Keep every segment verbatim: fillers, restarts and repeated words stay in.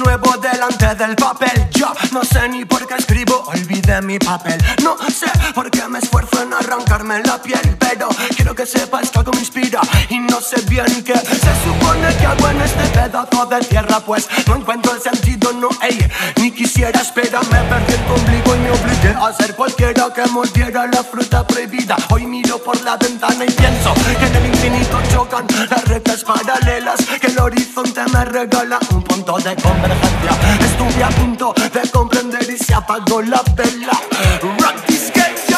nuevo delante del papel. Yo no sé ni por qué escribo, olvidé mi papel. No sé por qué me esfuerzo en arrancarme la piel, pero quiero que sepas que algo me inspira y no sé bien qué se supone que hago en este pedazo de tierra. Pues no encuentro el sentido, no, ey, ni quisiera. Espera, me perdí el ombligo y me obligué a ser cualquiera que mordiera la fruta prohibida. Hoy miro por la ventana y pienso que en el infinito chocan las rectas paralelas, que el horizonte me regala un punto de convergencia. Estuve a punto de comprender y se apagó la vela. Rock this game, yo.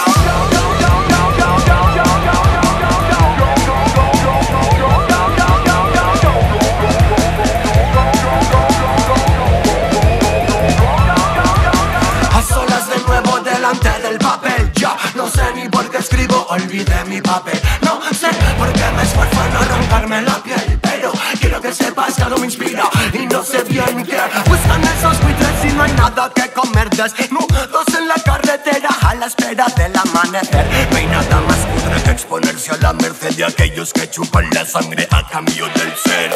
A solas de nuevo delante del papel. Ya no sé ni por qué escribo, olvidé mi papel. No sé por qué me esfuerzo en arrancarme la piel, pero quiero que sepas que algo me inspira y no sé bien qué. Buscan esos buitres y no hay nada que comer. Desnudos en la carretera a la espera del amanecer. No hay nada más cutre que exponerse a la merced de aquellos que chupan la sangre a cambio del ser.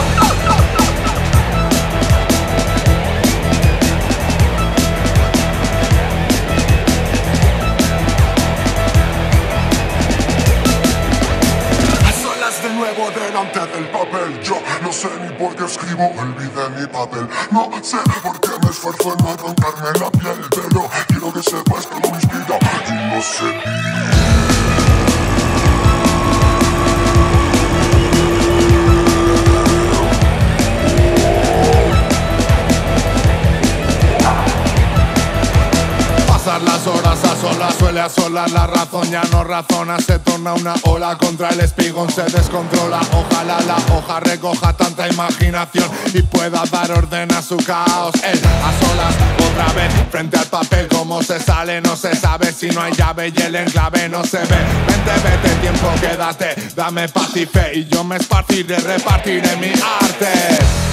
De nuevo delante del papel. Yo no sé ni por qué escribo, olvidé mi papel. No sé por qué me esfuerzo en arrancarme la piel, pero quiero que sepas que no me inspira y no sé bien. Las horas a solas suele asolar la razón, ya no razona, se torna una ola contra el espigón, se descontrola. Ojalá la hoja recoja tanta imaginación y pueda dar orden a su caos. Él a solas otra vez frente al papel, como se sale no se sabe, si no hay llave y el enclave no se ve. Vente, vete, tiempo, quédate, dame paz y fe y yo me esparciré, repartiré mi arte.